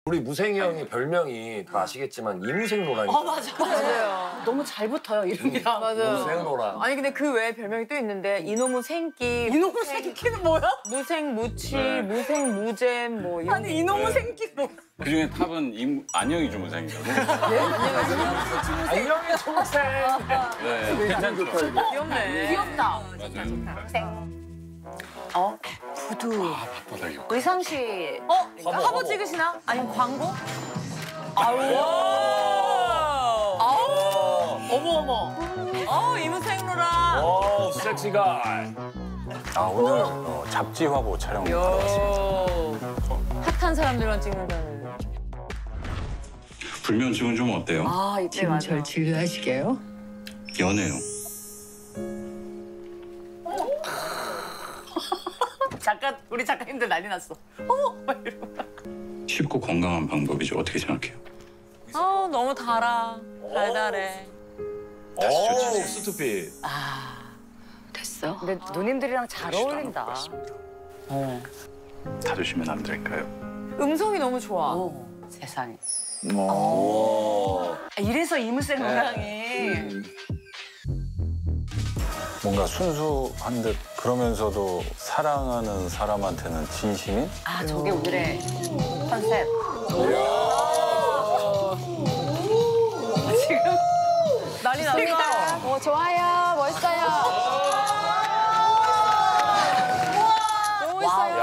우리 무생이 형이 별명이 다 아시겠지만 이무생로라니까. 맞아. 맞아요. 너무 잘 붙어요, 이름이랑. 맞아요. 무생로라. 아니 근데 그 외에 별명이 또 있는데 이놈의 생기. 이놈의 생기는 뭐야? 무생 무치, 네. 무생 무잼 뭐 이런. 아니 이놈의 생기 뭐야? 그중에 탑은 안녕이 주무생이라고. 안녕히 초록색. 네, 괜찮죠. 귀엽네. 귀엽다. 부두. 바닥이. 의상실. 화보 찍으시나? 아니면 광고? 어머. 이무생로라. 오, 섹시가. 오늘 잡지 화보 촬영 핫한 사람들만 찍는다는. 불면증은 좀 어때요? 이때 지금 맞아. 절 진료하시게요? 연해요. 우리 작가님들 난리 났어. 막 이러고. 쉽고 건강한 방법이죠. 어떻게 생각해요? 너무 달달해. 오, 스투피. 됐어. 근데 누님들이랑 잘 어울린다. 다 주시면 안 될까요? 음성이 너무 좋아. 세상에. 오. 이래서 이무생 모양이. 뭔가 순수한 듯 그러면서도 사랑하는 사람한테는 진심인? 저게 오늘의 컨셉. 지금 난리 났다. 좋아요. 멋있어요. 너무 멋있어요.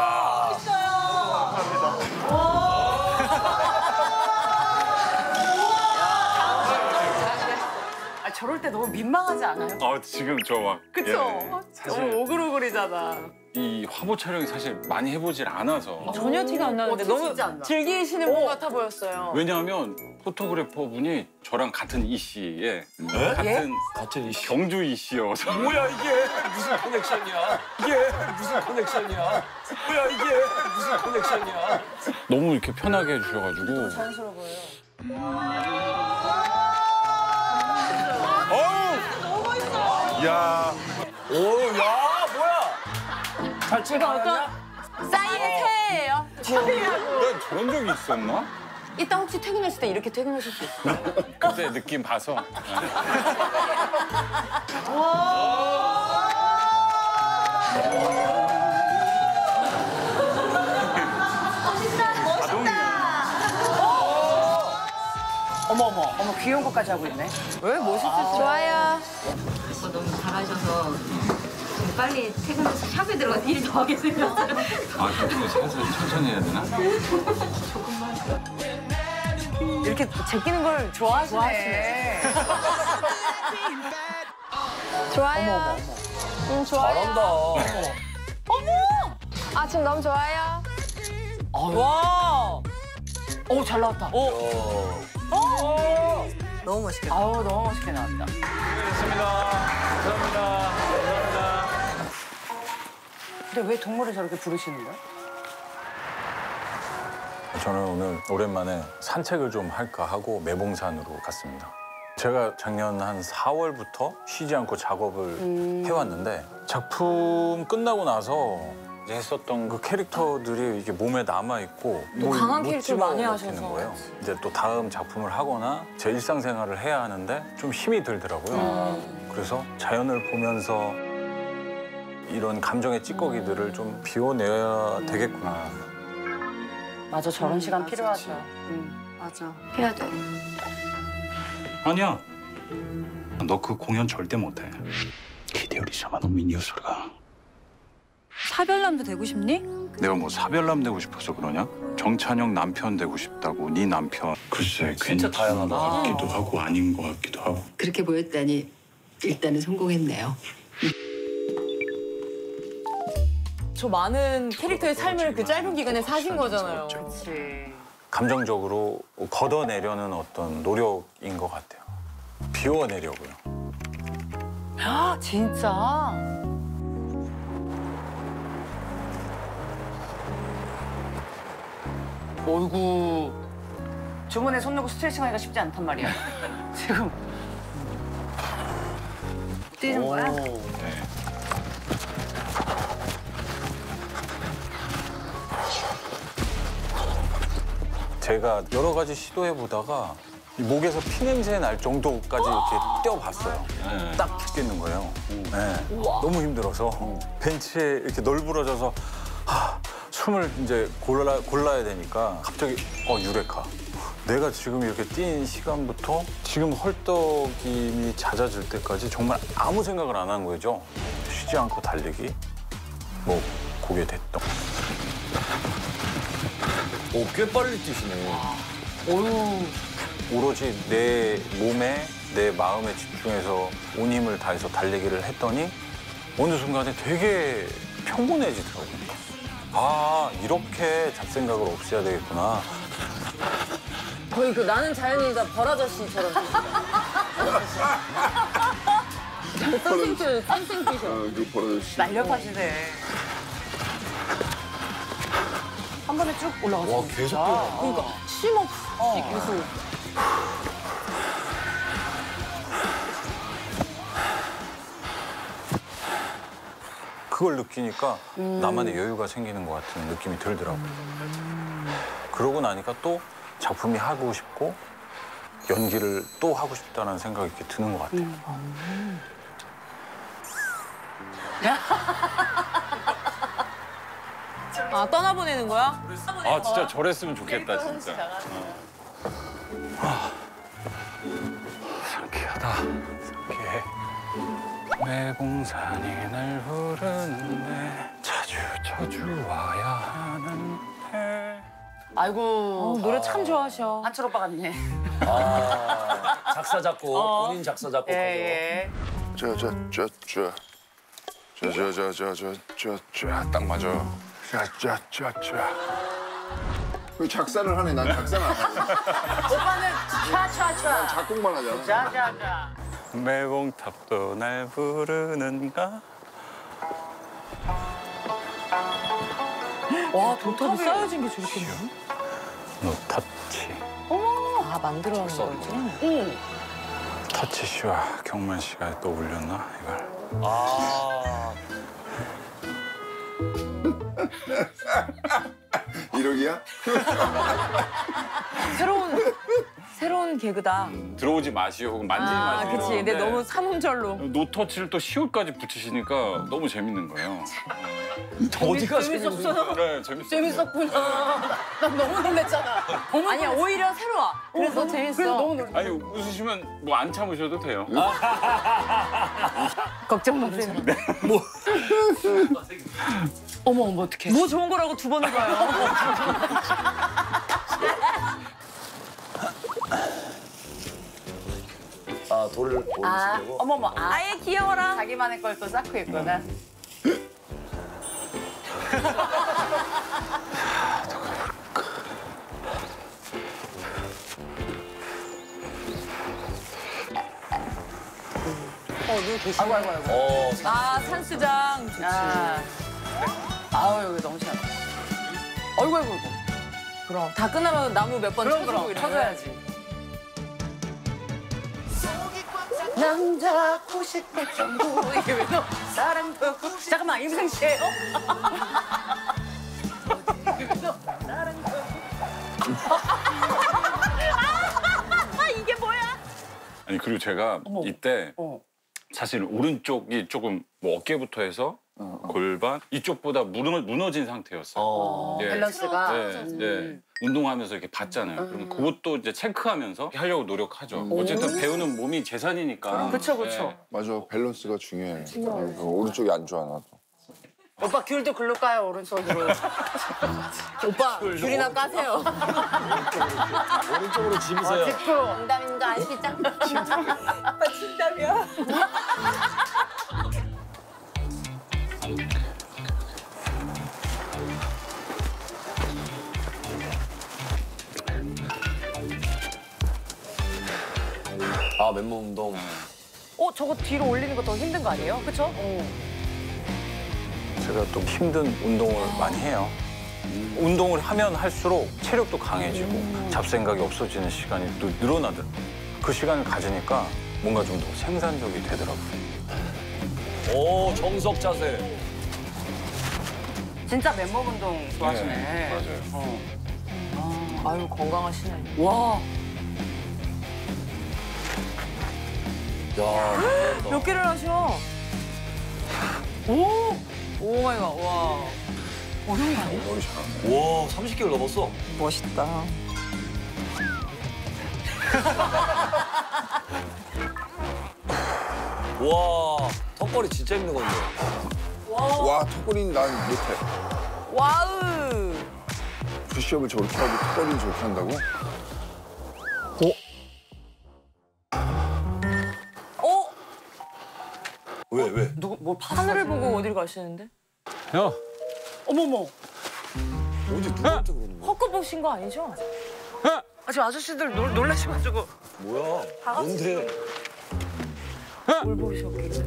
저럴 때 너무 민망하지 않아요? 지금 저 막. 그쵸? 사실 너무 오글오글이잖아. 이 화보 촬영이 사실 많이 해보질 않아서. 전혀 티가 안 나는데 너무 진짜 안 나. 즐기시는 분 같아 보였어요. 왜냐하면 포토그래퍼 분이 저랑 같은 이씨에 같은 같은 이씨. 경주 이씨여서. 뭐야 이게 무슨 커넥션이야? 이게 무슨 커넥션이야? 뭐야 이게 무슨 커넥션이야? 너무 이렇게 편하게 해주셔가지고. 자연스러워 보여요. 야. 오, 야, 뭐야? 잘 찍어. 사인의 새예요. 내가 저런 적이 있었나? 이따 혹시 퇴근하실 때 이렇게 퇴근하실 수 있어요? 그때 느낌 봐서. 어머 귀여운 것까지 하고 있네. 왜 멋있으시죠? 좋아요. 너무 잘하셔서 좀 빨리 퇴근해서 샵에 들어가서 일 더 하게 생겼어요. 좀 살살 천천히 해야 되나? 이렇게 제끼는 걸 좋아하시네. 좋아요. 좋아요. 잘한다. 지금 너무 좋아요. 와. 잘 나왔다. 너무 멋있겠다. 너무 멋있게 나왔다. 감사합니다. 근데 왜 동물을 저렇게 부르시는 거야? 저는 오늘 오랜만에 산책을 좀 할까 하고 매봉산으로 갔습니다. 제가 작년 한 4월부터 쉬지 않고 작업을 해왔는데 작품 끝나고 나서 이제 했었던 그 캐릭터들이 이게 몸에 남아있고 또 강한 캐릭터를 많이 하셔서. 거예요. 이제 또 다음 작품을 하거나 제 일상생활을 해야 하는데 좀 힘이 들더라고요. 그래서 자연을 보면서 이런 감정의 찌꺼기들을 좀 비워내야 되겠구나. 맞아, 저런 시간 맞아, 필요하죠. 맞아. 해야 돼. 아니야. 너 그 공연 절대 못해. 기대율이 샤마 너 미니어스가. 사별남도 되고 싶니? 내가 뭐 사별남 되고 싶어서 그러냐? 정찬영 남편 되고 싶다고, 네 남편. 글쎄, 진짜 다양하다. 같기도 하고 아닌 것 같기도 하고. 그렇게 보였다니 일단은 성공했네요. 저 많은 캐릭터의 삶을 그 짧은 기간에 사신 거잖아요. 그렇지. 감정적으로 걷어내려는 어떤 노력인 것 같아요. 비워내려고요. 진짜? 어이구. 주머니에 손 넣고 스트레칭 하기가 쉽지 않단 말이야. 지금. 뛰는 거야? 제가 여러 가지 시도해보다가 이 목에서 피냄새 날 정도까지 이렇게 뛰어봤어요. 딱 죽겠는 거예요. 네. 너무 힘들어서 벤치에 이렇게 널브러져서 숨을 이제 골라야 되니까 갑자기 유레카. 내가 지금 이렇게 뛴 시간부터 지금 헐떡임이 잦아질 때까지 정말 아무 생각을 안 한 거죠. 쉬지 않고 달리기, 뭐 그게 됐던. 오, 꽤 빨리 뛰시네. 오로지 내 몸에, 내 마음에 집중해서 온 힘을 다해서 달리기를 했더니 어느 순간에 되게 평온해지더라고요. 아, 이렇게 잡생각을 없애야 되겠구나. 거의 그 나는 자연이다 벌아저씨처럼. 쌩쌩 뛰셔. 날렵하시네. 한 번에 쭉 올라가시네. 와, 계속 뛰어. 그러니까 쉼 없이 계속. 그걸 느끼니까 나만의 여유가 생기는 것 같은 느낌이 들더라고요. 그러고 나니까 또 작품이 하고 싶고 연기를 또 하고 싶다는 생각이 이렇게 드는 것 같아요. 아 떠나보내는 거야? 아 진짜 저랬으면 좋겠다 진짜. 상쾌하다. 상쾌해. 매봉산이 날 부르는데 자주 와야 하는데. 아이고. 노래 참 좋아하셔. 한철 오빠 같네. 아, 작사, 작곡. 본인 작사, 작곡. 예. 딱 맞아. 그 작사를 하네. 난 작사는 안 해. 오빠는 촤촤촤. 작곡만 하잖아. 자자자. 매봉탑도 날 부르는가? 와 도탑이 쌓여진 게 저렇게 많아? 너 터치. 아 만들어 하는 거지? 터치 씨와 경만 씨가 또 올렸나 이걸. 아, 이러기야? 새로운 개그다. 들어오지 마시오 혹은 만지지 아 마시오. 그치. 근데 너무 삼음절로. 노터치를 또 시옷까지 붙이시니까 너무 재밌는 거예요. 어디가 재밌었어. 그래 재밌어. 재밌었구나. 난 너무 놀랬잖아. 아니야 오히려 새로워. 그래서 재밌어. 그래서 너무 놀랐어. 아니 웃으시면 뭐 안 참으셔도 돼요. 걱정 마세요. 어머 어떡해. 뭐 좋은 거라고 두 번을 봐요. 아, 돌을 올리시려고? 어머머. 아예 귀여워라. 자기만의 걸 또 쌓고 있구나. 누구 계시네. 아이고. 아 산수장. 좋지. 아우 여기 너무 시원해. 어이구 어이구 어이구. 그럼 다 끝나면 나무 몇 번 쳐주고 이래. 쳐줘야지. 남자 90대 정도 이게 왜 너? 사랑도 잠깐만 임생 씨예요? 이게 뭐야? 아니 그리고 제가 이때 사실 오른쪽이 조금 뭐 어깨부터 해서 골반 이쪽보다 무너진 상태였어요. 예. 밸런스가. 네. 운동하면서 이렇게 봤잖아요. 그럼 그것도 이제 체크하면서 하려고 노력하죠. 어쨌든 배우는 몸이 재산이니까. 그쵸 그쵸. 네. 맞아. 밸런스가 중요해. 오른쪽이 안 좋아 나도. 오빠 귤도 글로 까요 오른손으로. 오빠 귤이나 까세요. 오른쪽으로 짐이세요. 농담인 거 아시죠? 아빠 진담이야. 아, 맨몸 운동. 저거 뒤로 올리는 거 더 힘든 거 아니에요? 그쵸? 제가 또 힘든 운동을 많이 해요. 운동을 하면 할수록 체력도 강해지고 잡생각이 없어지는 시간이 또 늘어나더라고요. 그 시간을 가지니까 뭔가 좀 더 생산적이 되더라고요. 오, 정석 자세. 진짜 맨몸 운동 좋아하시네. 맞아요. 아유 건강하시네. 와. 야. 몇 개를 하셔? 오! 오 마이 갓, 와. 어려운 거 아니야? 와 30개를 넘었어. 멋있다. 와 턱걸이 진짜 힘든 건데. 와 턱걸이는 난 못해. 와우! 푸시업을 저렇게 하고 턱걸이를 저렇게 한다고? 어? 왜? 누구, 뭐 하늘을 보고 어디를 가시는데? 야, 어머머, 어디 누구한테 그러는 거야? 헛것 보신 거 아니죠? 아, 지금 아저씨들 놀라셔가지고 뭐야? 뭔데? 뭘 보셨길래?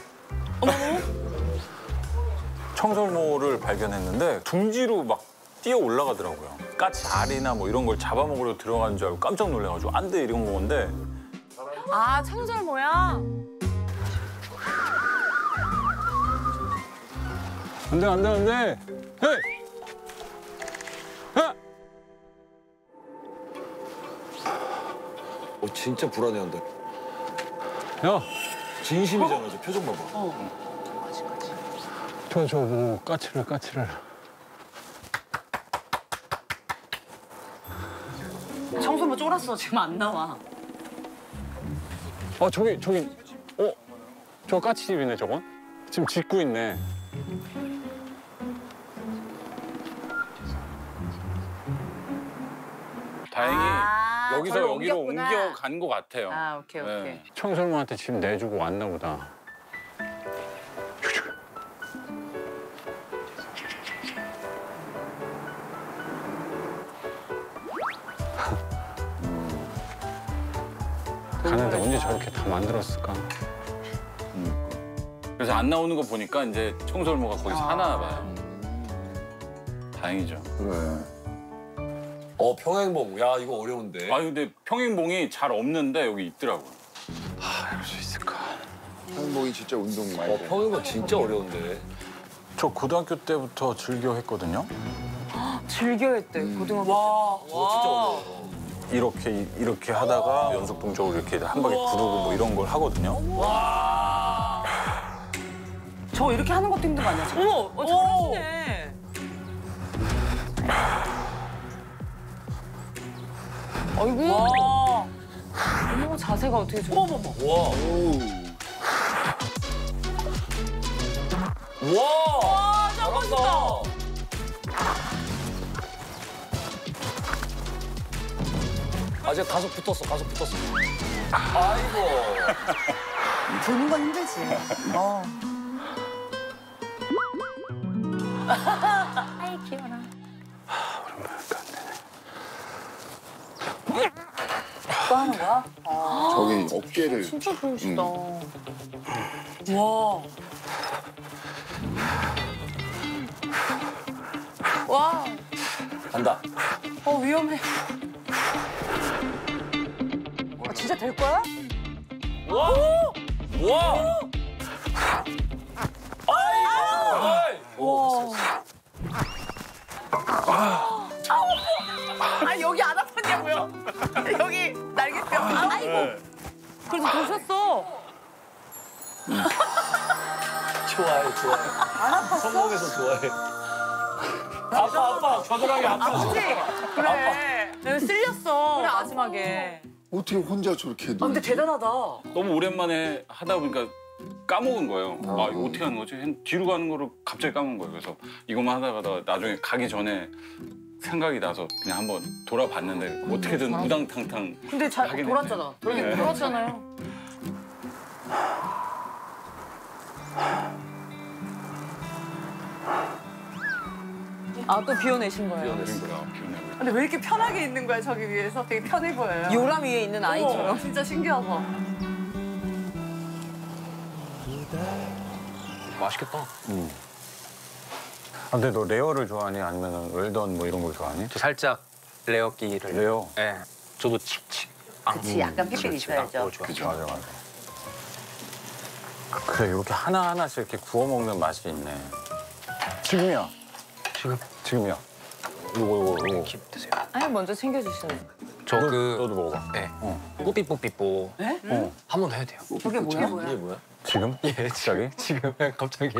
청설모를 발견했는데 둥지로 막 뛰어 올라가더라고요. 까치 알이나 뭐 이런 걸 잡아먹으려 들어가는 줄 알고 깜짝 놀래가지고 안 돼 이런 건데 아, 청설 모양? 안 돼, 안 돼, 안 돼. 헤이! 진짜 불안해한다. 야, 진심이잖아. 저 표정 봐봐. 저 뭐 까치를. 청설모 쫄았어. 지금 안 나와. 저기, 저 까치집이네 저건? 지금 짓고 있네. 다행히 여기서 저를 여기로 옮겼구나. 옮겨간 것 같아요. 아, 오케이. 청설모한테 집 내주고 왔나 보다. 가는데 언제 저렇게 다 만들었을까? 그래서 안 나오는 거 보니까 이제 청설모가 거기 사나 봐요. 다행이죠. 그래. 평행봉. 야 이거 어려운데. 아 근데 평행봉이 잘 없는데 여기 있더라고요. 이럴 수 있을까? 평행봉이 진짜 운동 많이 돼. 평행봉 진짜 어려운데. 저 고등학교 때부터 즐겨 했거든요. 즐겨 했대, 고등학교 와, 그거 진짜 어려워. 이렇게 하다가 연속동적으로 이렇게 한 바퀴 구르고 뭐 이런 걸 하거든요. 저 이렇게 하는 것도 힘든 거 아니야? 어머, 잘하시네. 아이고. 와. 어머, 자세가 어떻게 좋아. 어머머머. 와. 와. 짱 멋있다. 아직 가속 붙었어. 아이고. 보는 건 힘들지. 아이, 귀여워라. 또 하는 거야? 저기 어깨를. 진짜 좋으시다. 와. 와. 간다. 위험해. 진짜 될 거야? 와. 와. 아이고. 아, 여기 안 아팠냐고요? 여기 날개뼈. 아이고. 그래도 도셨어. 좋아해. 안 아팠어? 성공해서 좋아해. 아파. 겨드랑이 아파. 그치? 그래. 내가 쓸렸어. 그래, 마지막에. 어떻게 혼자 저렇게 해도. 근데 대단하다. 너무 오랜만에 하다 보니까 까먹은 거예요. 이거 어떻게 하는 거지? 뒤로 가는 거를 갑자기 까먹은 거예요. 그래서 이것만 하다가 나중에 가기 전에 생각이 나서 그냥 한번 돌아봤는데 어떻게든 우당탕탕. 근데 잘 하긴 돌았잖아. 네. 돌았잖아요. 아, 또 비워내신 거예요? 비워내고. 근데 왜 이렇게 편하게 있는 거야, 저기 위에서? 되게 편해 보여요. 요람 위에 있는 아이처럼. 진짜 신기하다. 맛있겠다. 근데 너 레어를 좋아하니 아니면 웰던 뭐 이런 걸 좋아하니? 살짝 레어기를. 레어. 네. 저도 칙칙. 그치, 약간 핏빛 있어야죠. 그죠. 맞아. 그래, 이렇게 하나하나씩 이렇게 구워 먹는 맛이 있네. 지금이야. 지금이야. 이거. 드세요. 아니 먼저 챙겨주시네. 저그 너도 먹어봐. 네. 뽀삐뽀삐뽀. 네? 한 번 해야 돼요. 저게 뭐야? 이게 뭐야? 지금? 예, 갑자기? 지금 갑자기.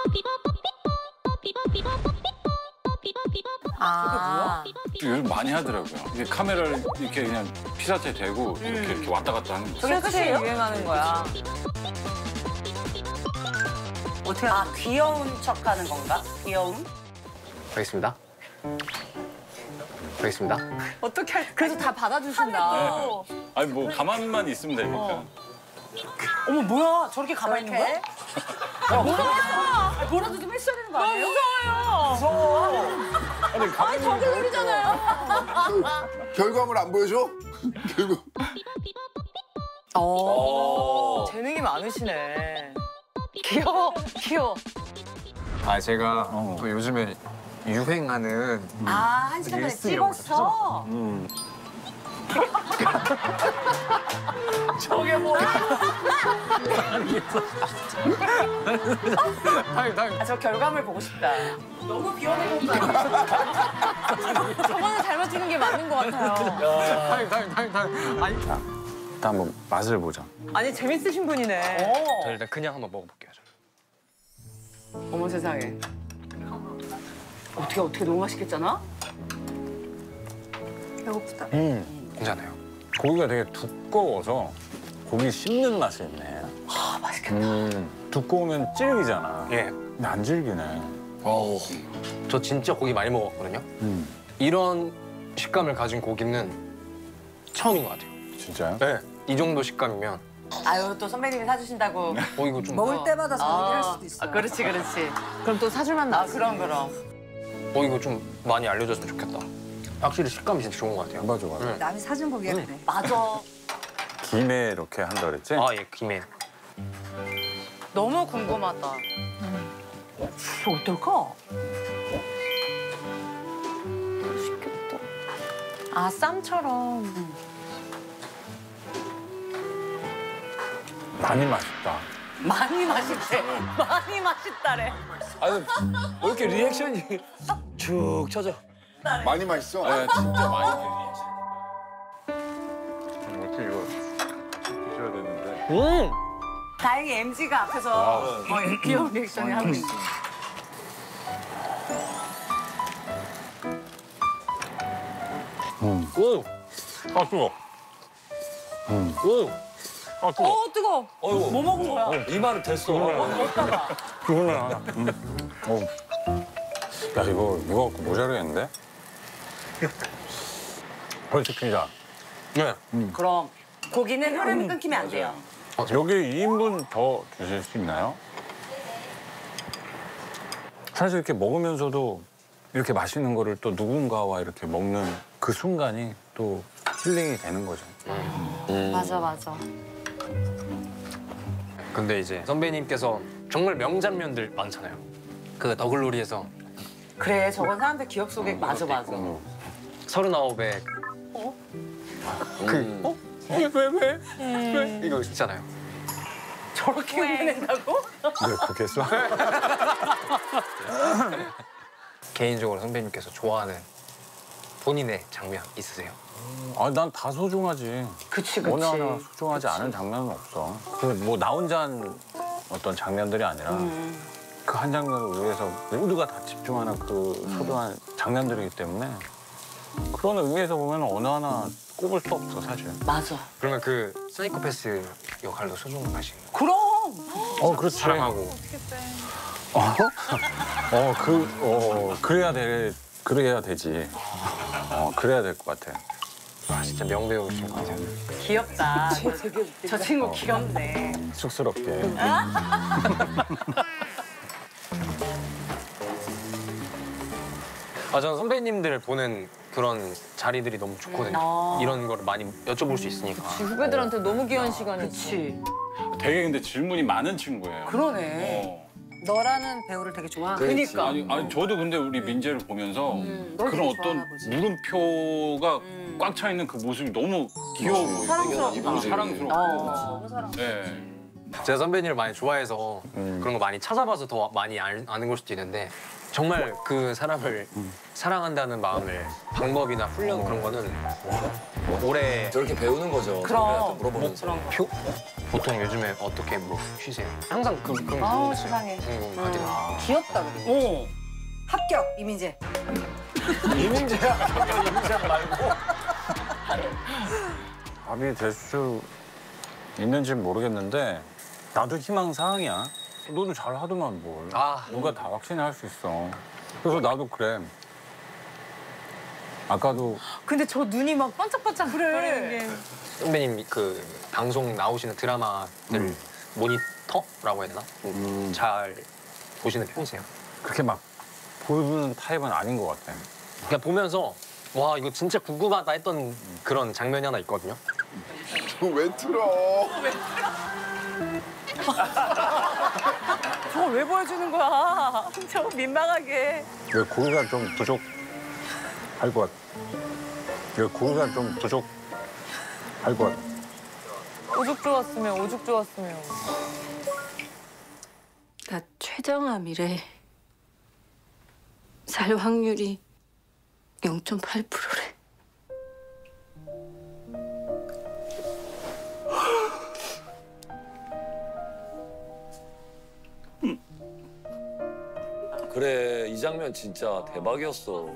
아. 요즘 많이 하더라고요. 이게 카메라를 이렇게 그냥 피사체 대고 이렇게 왔다 갔다 하는 거. 저게 끝이 유행하는 거야. 어떻게? 아 귀여운 척하는 건가? 귀여움? 가겠습니다. 가겠습니다. 어떻게 할? 그래서 다 받아주신다. 아니 뭐 가만만 있으면 되니까. 어머 뭐야? 저렇게 가만히 있는 거야? 뭐라도 좀 했어야 되는 거 아니에요? 아니 가만히 저기 노리잖아요. 결과물 안 보여줘? 결국. 재능이 많으시네. 귀여워, 귀여워. 아 제가 또 요즘에 유행하는 아, 1시간 전에 릴스 이런 거 찍었어? 저게 뭐야? 아, 저 결과물 보고 싶다. 너무 비워내는 거 아니야? 저번에 잘못 찍은 게 맞는 것 같아요. 아니, 일단 한번 맛을 보자. 아니 재밌으신 분이네. 저 일단 그냥 한번 먹어볼게요. 어머 세상에. 어떻게 너무 맛있겠잖아? 배고프다. 괜찮아요. 고기가 되게 두꺼워서 고기 씹는 맛이 있네. 아, 맛있겠다. 두꺼우면 질기잖아. 예. 근데 안 질기네. 저 진짜 고기 많이 먹었거든요. 이런 식감을 가진 고기는 처음인 것 같아요. 진짜요? 네. 이 정도 식감이면 아유, 또 선배님이 사주신다고. 이거 좀 먹을 때마다 얘기할 수도 있어. 아, 그렇지. 그럼 또 사줄만 나. 그럼. 이거 좀 많이 알려줬으면 좋겠다. 확실히 식감이 진짜 좋은 것 같아요. 맞아. 남이 사준 고기가 그래. 맞아. 김에 이렇게 한다 그랬지? 아, 예, 김에. 너무 궁금하다. 이거 어떨까? 맛있겠다. 아 쌈처럼. 많이 맛있다. 많이 맛있대. 많이 맛있다래. 아니 왜 이렇게 리액션이 쭉 쳐져? 많이 맛있어? 네, 진짜 많이. 어떻게 이거 드셔야 되는데. 다행히 MG가 앞에서 귀여운 리액션을 하고 있어. 오! 아 뜨거. 오! 아 뜨거. 뜨거. 어이구. 뭐 먹은 거야? 이마는 됐어. 어따가. 그거나. 야 이거 갖고 모자르겠는데? 벌칙 피자. 네. 그럼 고기는 흐름이 끊기면 안 돼요. 여기 2인분 더 주실 수 있나요? 사실 이렇게 먹으면서도 이렇게 맛있는 거를 또 누군가와 이렇게 먹는 그 순간이 또 힐링이 되는 거죠. 맞아. 근데 이제 선배님께서 정말 명장면들 많잖아요. 그 너글로리에서 그래, 저건 사람들 기억 속에 맞아. 39에 왜? 이거 있잖아요. 저렇게 흉내낸다고? 네, 그렇게 했어? 개인적으로 선배님께서 좋아하는 본인의 장면 있으세요? 아, 난 다 소중하지. 그치. 어느 하나 소중하지 않은 장면은 없어. 뭐 나 혼자 한 어떤 장면들이 아니라 그 한 장면을 위해서 모두가 다 집중하는 그 소중한 장면들이기 때문에 그런 의미에서 보면 어느 하나 꼽을 수 없어, 사실. 맞아. 그러면 그 사이코패스 역할도 소중하신 거예요? 그럼. 그렇지. 사랑하고 그래야 되지. 그래야 될 것 같아. 아, 진짜 명배우신 것 같아요. 귀엽다. 저 친구 귀엽네. 쑥스럽게. 아, 저는 선배님들 보는 그런 자리들이 너무 좋거든요. 이런 거를 많이 여쭤볼 수 있으니까. 후배들한테 너무 귀한 시간이지. 그치. 되게 근데 질문이 많은 친구예요. 그러네. 너라는 배우를 되게 좋아하고. 그니까. 아니 저도 근데 우리 민재를 보면서 널 그런 되게 어떤 좋아하나 보지. 물음표가 꽉 차 있는 그 모습이 너무 귀여워 보이고 사랑스럽다. 사랑스럽고. 너무 사랑스럽다. 네. 제가 선배님을 많이 좋아해서 그런 거 많이 찾아봐서 더 많이 아는 걸 수도 있는데 정말 그 사람을 사랑한다는 마음을 방법이나 훈련 그런 거는 오래 저렇게 배우는 거죠. 그럼. 물어보면서. 보통 요즘에 어떻게 뭐 쉬세요? 항상 그런 거 아우, 궁금했어요. 세상에. 궁금하긴 해요. 귀엽다 그리고. 합격 이민재. 이민재야. 이민재 말고. 답이 될 수 있는지는 모르겠는데 나도 희망사항이야. 너도 잘하더만 뭘. 누가 다 확신할 수 있어. 그래서 나도 그래. 아까도 근데 저 눈이 막 반짝반짝 거리는 게. 선배님 그 방송 나오시는 드라마들 모니터라고 해야 되나? 잘 보시는 편이세요? 그렇게 막 보는 타입은 아닌 것 같아. 그냥 보면서 와 이거 진짜 궁금하다 했던 그런 장면이 하나 있거든요. 왜 틀어? 저걸 왜 보여주는 거야? 저거 민망하게. 왜 고기가 좀 부족할 것 같아. 왜 고기가 좀 부족할 것 같아. 오죽 좋았으면, 오죽 좋았으면. 나 췌장암이래. 살 확률이 0.8%래. 그래, 이 장면 진짜 대박이었어.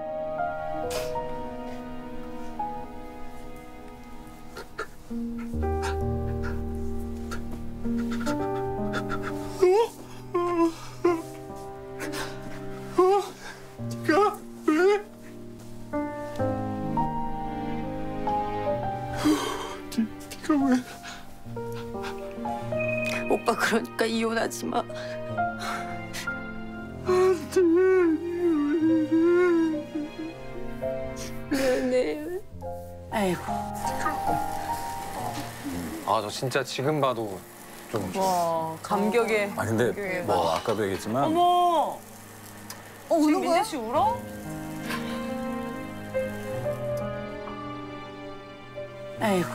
오빠 그러니까 이혼하지 마. 미안해. 아이고. 아 저 진짜 지금 봐도 좀 와, 감격에. 아 근데 뭐 아까도 얘기했지만 어머! 지금 민재 씨 울어? 아이고.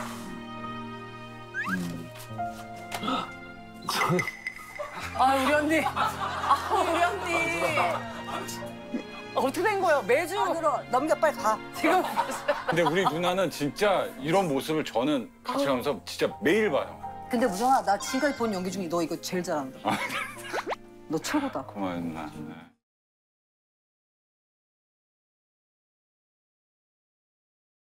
아, 우리 언니. 아, 우리 언니. 어떻게 된 거예요? 매주. 넘겨 빨리 가. 지금. 근데 우리 누나는 진짜 이런 모습을 저는 같이 가면서 진짜 매일 봐요. 근데 무정아 나 지금까지 본 연기 중에 너 이거 제일 잘한다. 너 최고다. 고마워요 누나. 네.